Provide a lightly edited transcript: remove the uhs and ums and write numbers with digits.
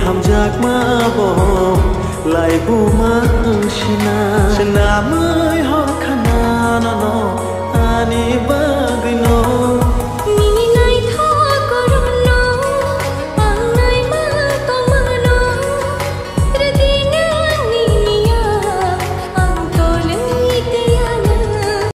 hàm giác mơ bồ lại bu mơ china china mới ho khana nó